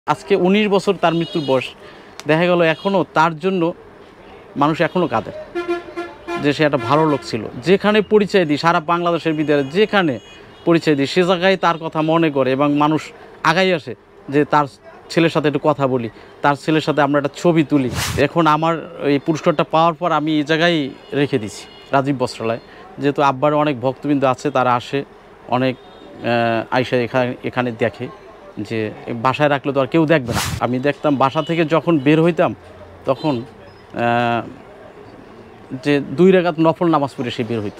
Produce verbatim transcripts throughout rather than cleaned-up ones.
আজকে উনিশ বছর তার মৃত্যুর বয়স। দেখা গেল এখনও তার জন্য মানুষ এখনও কাঁদে যে সে একটা ভালো লোক ছিল। যেখানে পরিচয় দিই সারা বাংলাদেশের ভিতরে যেখানে পরিচয় দিই সে জায়গায় তার কথা মনে করে এবং মানুষ আগাই আসে যে তার ছেলের সাথে একটু কথা বলি, তার ছেলের সাথে আমরা একটা ছবি তুলি। এখন আমার এই পুরস্কারটা পাওয়ার পর আমি এই জায়গায় রেখে দিছি রাজীব বস্ত্রালয়। যেহেতু আব্বার অনেক ভক্তবৃন্দ আছে, তারা আসে অনেক আইসা এখানে এখানে দেখে যে বাসায় রাখলে তো আর কেউ দেখবে না। আমি দেখতাম বাসা থেকে যখন বের হইতাম তখন যে দুই রাকাত নফল নামাজ পড়ে সে বের হইত।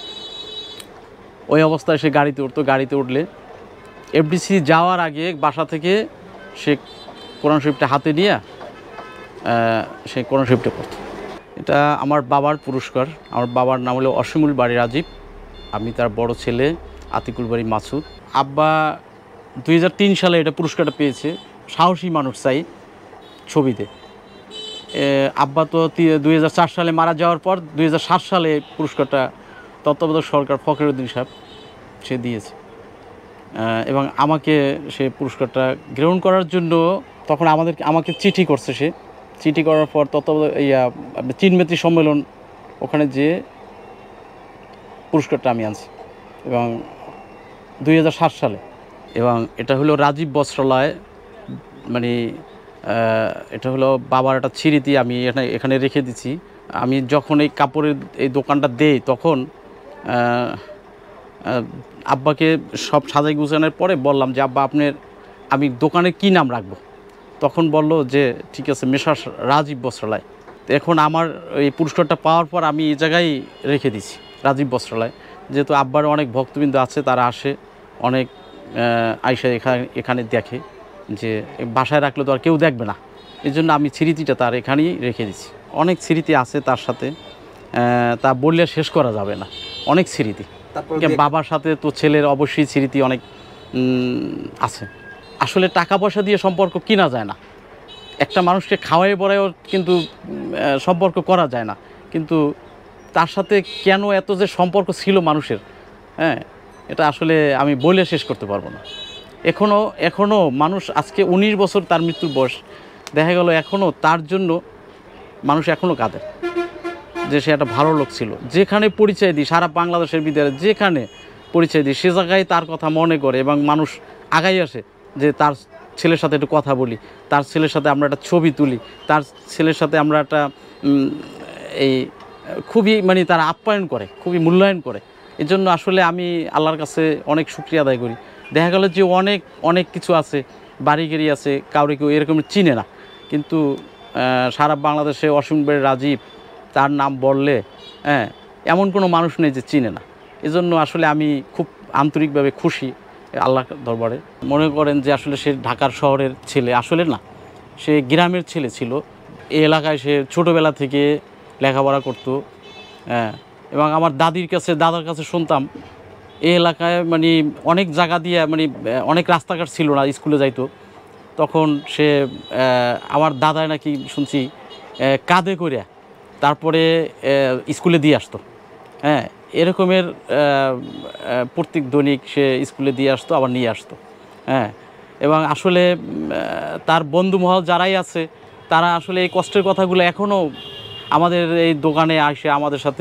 ওই অবস্থায় সে গাড়িতে উঠতো। গাড়িতে উঠলে এফডিসি যাওয়ার আগে বাসা থেকে সে কোরআন শরীফটা হাতে নিয়ে সে কোরআন শরীফটা পড়ত। এটা আমার বাবার পুরস্কার। আমার বাবার নাম হলো ওয়াসিমুল বারি রাজীব, আমি তার বড় ছেলে আতিকুল বাড়ি মাসুদ। আব্বা দুই হাজার তিন সালে এটা পুরস্কারটা পেয়েছে, সাহসী মানুষ চাই ছবিতে। আব্বা তো দুই হাজার চার সালে মারা যাওয়ার পর দুই হাজার সাত সালে পুরস্কারটা তত্ত্বাবধায়ক সরকার ফখরুদ্দিন সাহেব সে দিয়েছে এবং আমাকে সে পুরস্কারটা গ্রহণ করার জন্য তখন আমাদের আমাকে চিঠি করছে। সে চিঠি করার পর তত্ত্বাবধায়ক ইয়া চীনমেত্রী সম্মেলন ওখানে যে পুরস্কারটা আমি আনছি এবং দুই হাজার সাত সালে। এবং এটা হলো রাজীব বস্ত্রালয়, মানে এটা হলো বাবার একটা স্মৃতি, আমি এখানে এখানে রেখে দিচ্ছি। আমি যখন এই কাপড়ের এই দোকানটা দেই তখন আব্বাকে সব সাজাই গুছানোর পরে বললাম যে আব্বা আপনার আমি দোকানে কি নাম রাখবো? তখন বলল যে ঠিক আছে মেসার্স রাজীব বস্ত্রালয়। এখন আমার এই পুরস্কারটা পাওয়ার পর আমি এই জায়গায় রেখে দিচ্ছি রাজীব বস্ত্রালয়। যেহেতু আব্বার অনেক ভক্তবৃন্দ আছে, তারা আসে অনেক আইসা এখানে এখানে দেখে যে বাসায় রাখলে তো আর কেউ দেখবে না, এই জন্য আমি স্মৃতিটা তার এখানেই রেখে দিচ্ছি। অনেক স্মৃতি আছে তার সাথে, তা বললে শেষ করা যাবে না, অনেক স্মৃতি। বাবার সাথে তো ছেলের অবশ্যই স্মৃতি অনেক আছে। আসলে টাকা পয়সা দিয়ে সম্পর্ক কিনা যায় না, একটা মানুষকে খাওয়াই পড়ায়ও কিন্তু সম্পর্ক করা যায় না, কিন্তু তার সাথে কেন এত যে সম্পর্ক ছিল মানুষের, হ্যাঁ এটা আসলে আমি বলে শেষ করতে পারবো না। এখনও এখনও মানুষ আজকে উনিশ বছর তার মৃত্যুর বয়স, দেখা গেল এখনও তার জন্য মানুষ এখনও কাঁদে যে সে একটা ভালো লোক ছিল। যেখানে পরিচয় দিই সারা বাংলাদেশের ভিতরে যেখানে পরিচয় দিই সে জায়গায় তার কথা মনে করে এবং মানুষ আগাই আসে যে তার ছেলের সাথে একটু কথা বলি, তার ছেলের সাথে আমরা একটা ছবি তুলি, তার ছেলের সাথে আমরা একটা এই খুবই মানে তারা আপ্যায়ন করে, খুবই মূল্যায়ন করে। এই জন্য আসলে আমি আল্লাহর কাছে অনেক শুকরিয়া আদায় করি। দেখা গেল যে অনেক অনেক কিছু আছে, বাড়ি গাড়ি আছে, কাউরে কেউ এরকম চিনে না, কিন্তু সারা বাংলাদেশে ওয়াসিমুল বারি রাজীব তার নাম বললে হ্যাঁ এমন কোনো মানুষ নেই যে চিনে না। এজন্য আসলে আমি খুব আন্তরিকভাবে খুশি আল্লাহ দরবারে। মনে করেন যে আসলে সে ঢাকার শহরের ছেলে, আসলে না, সে গ্রামের ছেলে ছিল। এই এলাকায় সে ছোটোবেলা থেকে লেখাপড়া করতো, হ্যাঁ এবং আমার দাদির কাছে দাদার কাছে শুনতাম এই এলাকায় মানে অনেক জায়গা দিয়ে মানে অনেক রাস্তাঘাট ছিল না, স্কুলে যাইতো, তখন সে আমার দাদায় নাকি শুনছি কাঁধে করে তারপরে স্কুলে দিয়ে আসতো। হ্যাঁ এরকমের প্রত্যেক দৈনিক সে স্কুলে দিয়ে আসতো আবার নিয়ে আসতো। হ্যাঁ এবং আসলে তার বন্ধুমহল যারাই আছে তারা আসলে এই কষ্টের কথাগুলো এখনও আমাদের এই দোকানে আসে আমাদের সাথে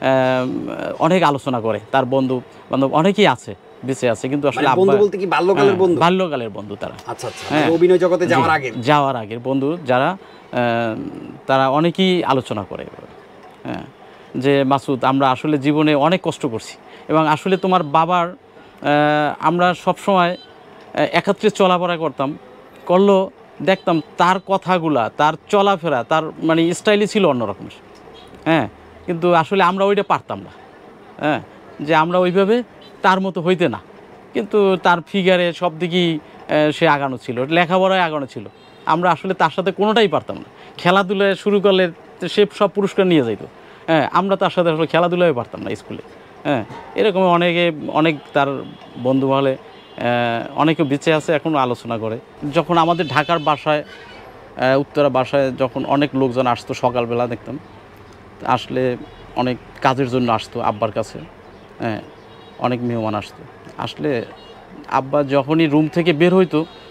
অনেক আলোচনা করে। তার বন্ধু বান্ধব অনেকেই আছে, বেঁচে আছে, কিন্তু আসলে বন্ধু বলতে কি বাল্যকালের বন্ধু? বাল্যকালের বন্ধু তারা। আচ্ছা আচ্ছা, অভিনয় জগতে যাওয়ার আগে যাওয়ার আগের বন্ধু যারা, তারা অনেকেই আলোচনা করে হ্যাঁ যে মাসুদ আমরা আসলে জীবনে অনেক কষ্ট করছি এবং আসলে তোমার বাবার আমরা সবসময় একত্রে চলাফেরা করতাম, করলো দেখতাম তার কথাগুলা, তার চলাফেরা, তার মানে স্টাইলই ছিল অন্যরকমের। হ্যাঁ কিন্তু আসলে আমরা ওইটা পারতাম না, হ্যাঁ যে আমরা ওইভাবে তার মতো হইতে না, কিন্তু তার ফিগারে সব দিকেই সে আগানো ছিল, লেখাপড়ায় আগানো ছিল। আমরা আসলে তার সাথে কোনোটাই পারতাম না। খেলাধুলায় শুরু করলে সে সব পুরস্কার নিয়ে যাইতো, হ্যাঁ আমরা তার সাথে আসলে খেলাধুলায় পারতাম না স্কুলে। হ্যাঁ এরকম অনেকে অনেক তার বন্ধু মহলে অনেকে বেঁচে আছে, এখনও আলোচনা করে। যখন আমাদের ঢাকার বাসায় উত্তরা বাসায় যখন অনেক লোকজন আসতো সকালবেলা দেখতাম, আসলে অনেক কাজের জন্য আসতো আব্বার কাছে, হ্যাঁ অনেক মেহমান আসতো। আসলে আব্বা যখনই রুম থেকে বের হইতো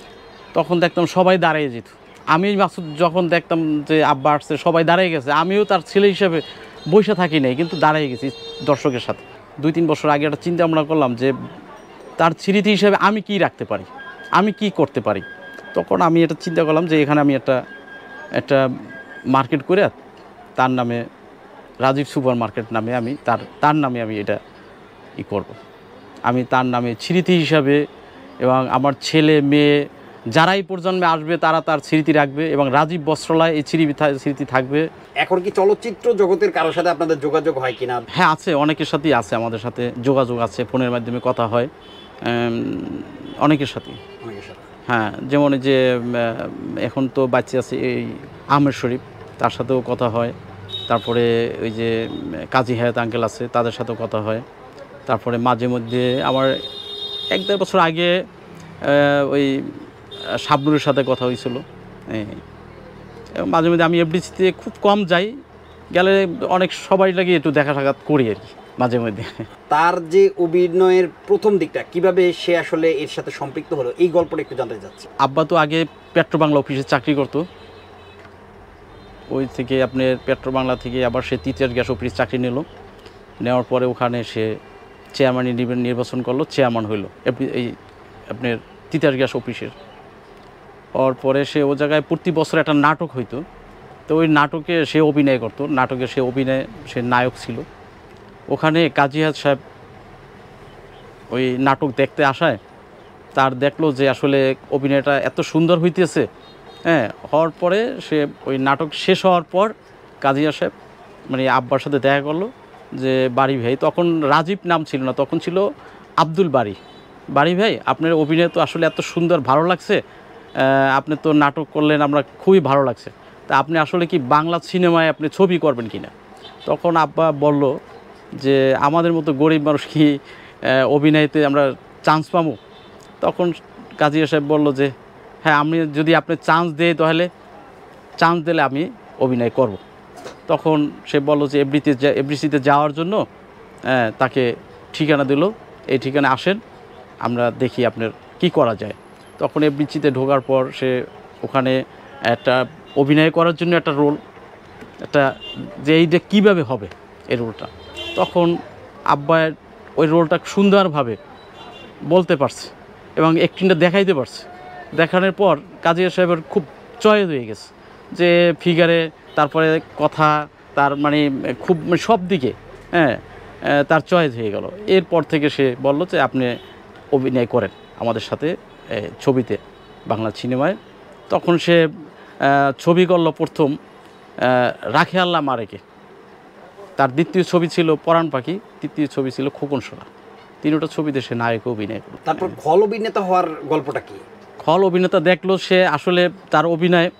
তখন দেখতাম সবাই দাঁড়িয়ে যেত। আমি মাসুদ যখন দেখতাম যে আব্বা আসছে সবাই দাঁড়িয়ে গেছে, আমিও তার ছেলে হিসেবে বসে থাকি নাই, কিন্তু দাঁড়িয়ে গেছি দর্শকের সাথে। দুই তিন বছর আগে একটা চিন্তা ভাবনা করলাম যে তার স্মৃতি হিসেবে আমি কি রাখতে পারি, আমি কি করতে পারি। তখন আমি এটা চিন্তা করলাম যে এখানে আমি একটা একটা মার্কেট করে তার নামে, রাজীব সুপার মার্কেট নামে আমি তার তার নামে আমি এটা ই করব। আমি তার নামে স্মৃতি হিসাবে, এবং আমার ছেলে মেয়ে যারাই প্রজন্মে আসবে তারা তার স্মৃতি রাখবে, এবং রাজীব বস্ত্রালয় এই স্মৃতি স্মৃতি থাকবে। এখন কি চলচ্চিত্র জগতের কারোর সাথে আপনাদের যোগাযোগ হয় কিনা? হ্যাঁ আছে, অনেকের সাথেই আছে, আমাদের সাথে যোগাযোগ আছে, ফোনের মাধ্যমে কথা হয় অনেকের সাথেই। অনেকের সাথে হ্যাঁ, যেমন যে এখন তো বাচ্চা আছে এই আহমেদ শরীফ, তার সাথেও কথা হয়। তারপরে ওই যে কাজী হায়াত আঙ্কেল আছে, তাদের সাথেও কথা হয়। তারপরে মাঝে মধ্যে আমার এক দেড় বছর আগে ওই শাবনুরের সাথে কথা হয়েছিল। মাঝে মধ্যে আমি এফডিসিতে খুব কম যাই, গেলে অনেক সবাই লাগে একটু দেখা সাক্ষাৎ করি আর কি মাঝে মধ্যে। তার যে অভিনয়ের প্রথম দিকটা কিভাবে সে আসলে এর সাথে সম্পৃক্ত হলো, এই গল্পটা একটু জানতে চাচ্ছি। আব্বা তো আগে পেট্রো বাংলা অফিসে চাকরি করতো, ওই থেকে আপনার পেট্রো বাংলা থেকে আবার সে তৃতীয় গ্যাস অফিস চাকরি নিল। নেওয়ার পরে ওখানে সে চেয়ারম্যান নির্বাচন করলো, চেয়ারম্যান হইল এই আপনার তৃতীয় গ্যাস অফিসের। ওর পরে সে ও জায়গায় প্রতি বছর একটা নাটক হইতো, তো ওই নাটকে সে অভিনয় করতো, নাটকে সে অভিনয় সে নায়ক ছিল। ওখানে কাজী হায়াত সাহেব ওই নাটক দেখতে আসায় তার দেখলো যে আসলে অভিনয়টা এত সুন্দর হইতেছে। হ্যাঁ, হওয়ার পরে সে ওই নাটক শেষ হওয়ার পর কাজী হায়াত সাহেব মানে আব্বার সাথে দেখা করলো যে বাড়ি ভাই, তখন রাজীব নাম ছিল না, তখন ছিল আব্দুল বারি। বাড়ি ভাই, আপনার অভিনয় তো আসলে এত সুন্দর, ভালো লাগছে, আপনি তো নাটক করলেন, আমরা খুবই ভালো লাগছে, তা আপনি আসলে কি বাংলা সিনেমায় আপনি ছবি করবেন কিনা। তখন আব্বা বলল যে আমাদের মতো গরিব মানুষ কি অভিনয়তে আমরা চান্স পাবো। তখন কাজী সাহেব বলল যে হ্যাঁ, আমি যদি আপনি চান্স দেয় তাহলে চান্স দিলে আমি অভিনয় করব। তখন সে বলল যে এফডিতে এফডিসিতে যাওয়ার জন্য তাকে ঠিকানা দিল, এই ঠিকানা আসেন, আমরা দেখি আপনার কি করা যায়। তখন এফডিসিতে ঢোকার পর সে ওখানে একটা অভিনয় করার জন্য একটা রোল, একটা যে এইটা কীভাবে হবে এই রোলটা, তখন আব্বায়ের ওই রোলটা সুন্দরভাবে বলতে পারছে এবং অ্যাক্টিংটা দেখাইতে পারছে। দেখানোর পর কাজী সাহেবের খুব চয়েস হয়ে গেছে যে ফিগারে, তারপরে কথা, তার মানে খুব সব দিকে হ্যাঁ তার চয়েস হয়ে গেল। এরপর থেকে সে বলল যে আপনি অভিনয় করেন আমাদের সাথে ছবিতে, বাংলা সিনেমায়। তখন সে ছবি করলো প্রথম রাখে আল্লাহ মারেকে, তার দ্বিতীয় ছবি ছিল পরাণ পাখি, তৃতীয় ছবি ছিল খোকন সোনা। তিনটা ছবিতে সে নায়ক অভিনয় করল। তারপর খল অভিনেতা হওয়ার গল্পটা কি? খল অভিনেতা দেখলো সে আসলে তার অভিনয়,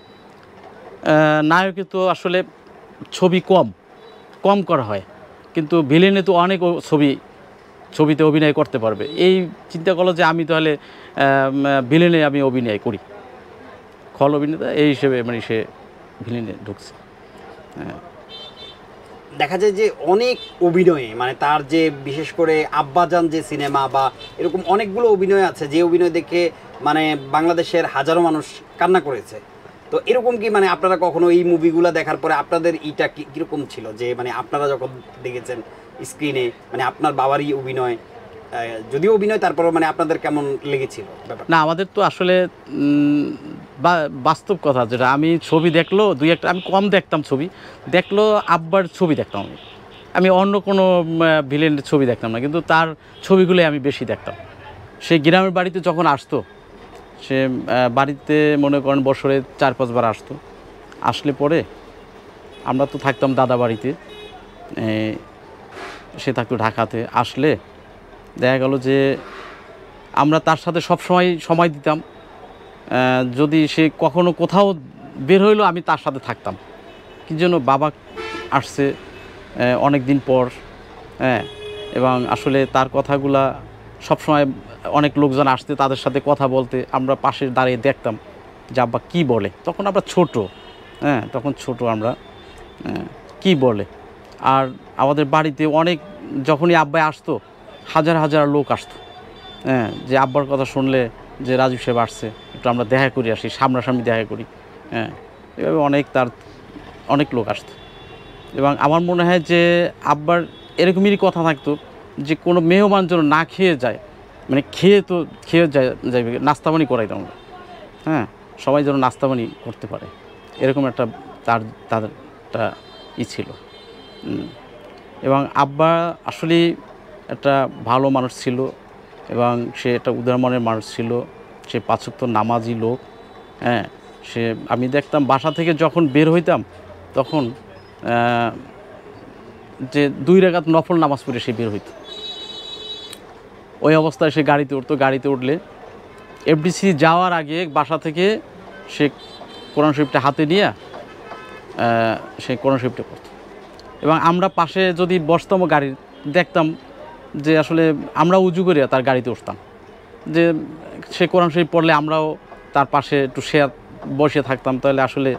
নায়কে তো আসলে ছবি কম কম করা হয়, কিন্তু ভিলেনে তো অনেক ছবি ছবিতে অভিনয় করতে পারবে। এই চিন্তা করলো যে আমি তাহলে ভিলেনে আমি অভিনয় করি। খল অভিনেতা এই হিসেবে মানে সে ভিলেনে ঢুকছে। হ্যাঁ, দেখা যায় যে অনেক অভিনয়ে মানে তার যে বিশেষ করে আব্বাজান যে সিনেমা বা এরকম অনেকগুলো অভিনয় আছে যে অভিনয় দেখে মানে বাংলাদেশের হাজারো মানুষ কান্না করেছে। তো এরকম কি মানে আপনারা কখনো এই মুভিগুলো দেখার পরে আপনাদের এইটা কীরকম ছিল যে মানে আপনারা যখন দেখেছেন স্ক্রিনে মানে আপনার বাবারই অভিনয়, যদিও অভিনয় তারপরও মানে আপনাদের কেমন লেগেছিল ব্যাপার? না, আমাদের তো আসলে বাস্তব কথা, যেটা আমি ছবি দেখলো দুই একটা, আমি কম দেখতাম ছবি, দেখলো আব্বার ছবি দেখতাম আমি আমি অন্য কোনো ভিলেনের ছবি দেখতাম না, কিন্তু তার ছবিগুলোই আমি বেশি দেখতাম। সে গ্রামের বাড়িতে যখন আসতো, সে বাড়িতে মনে করেন বছরে চার পাঁচবার আসতো। আসলে পরে আমরা তো থাকতাম দাদা বাড়িতে, সে থাকতো ঢাকাতে। আসলে দেখা গেল যে আমরা তার সাথে সব সময় সময় দিতাম। যদি সে কখনো কোথাও বের হইলো আমি তার সাথে থাকতাম। কি জন্য, বাবা আসছে অনেক দিন পর, হ্যাঁ, এবং আসলে তার কথাগুলা সবসময় অনেক লোকজন আসতে, তাদের সাথে কথা বলতে আমরা পাশে দাঁড়িয়ে দেখতাম যে আব্বা কী বলে। তখন আমরা ছোট, হ্যাঁ তখন ছোট আমরা কি বলে। আর আমাদের বাড়িতে অনেক যখনই আব্বাই আসতো হাজার হাজার লোক আসতো, হ্যাঁ, যে আব্বার কথা শুনলে যে রাজীব সাহেব আসছে, একটু আমরা দেখা করি আসি, সামনাসামনি দেখা করি। হ্যাঁ, এভাবে অনেক তার অনেক লোক আসতো। এবং আমার মনে হয় যে আব্বার এরকমই কথা থাকতো যে কোনো মেহমান যেন না খেয়ে যায়, মানে খেয়ে তো খেয়ে যায় যাইবে, নাস্তা পানি করাইতাম আমরা। হ্যাঁ, সবাই যেন নাস্তা পানি করতে পারে, এরকম একটা তার তাদের একটা ই ছিল। এবং আব্বা আসলেই একটা ভালো মানুষ ছিল এবং সে একটা উদার মনের মানুষ ছিল। সে পাঁচ ওয়াক্ত নামাজি লোক। হ্যাঁ, সে আমি দেখতাম বাসা থেকে যখন বের হইতাম তখন যে দুই রাকাত নফল নামাজ পড়ে সে বের হইত। ওই অবস্থায় সে গাড়িতে উঠতো। গাড়িতে উঠলে এফডিসি যাওয়ার আগে বাসা থেকে সে কোরআন শরীফটা হাতে নিয়ে সে কোরআন শরীফটা পড়ত। এবং আমরা পাশে যদি বসতাম গাড়ি, দেখতাম যে আসলে আমরা উজু করিয়া তার গাড়িতে উঠতাম, যে সে কোরআন শরীফ পড়লে আমরাও তার পাশে একটু শেয়ার বসে থাকতাম। তাহলে আসলে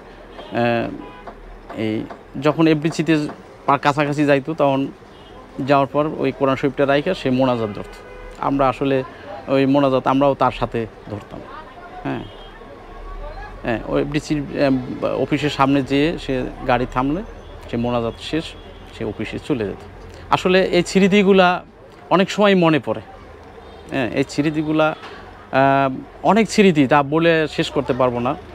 এই যখন এফডিসিতে কাছাকাছি যাইতো তখন যাওয়ার পর ওই কোরআন শরীফটা রাইখা সে মোনাজাত ধরত। আমরা আসলে ওই মোনাজাত আমরাও তার সাথে ধরতাম। হ্যাঁ হ্যাঁ ওই এফডিসির অফিসের সামনে যেয়ে সে গাড়ি থামলে সে মোনাজাত শেষ, সে অফিসে চলে যেত। আসলে এই স্মৃতিগুলা অনেক সময় মনে পড়ে। হ্যাঁ, এই স্মৃতিগুলা অনেক স্মৃতি, তা বলে শেষ করতে পারবো না।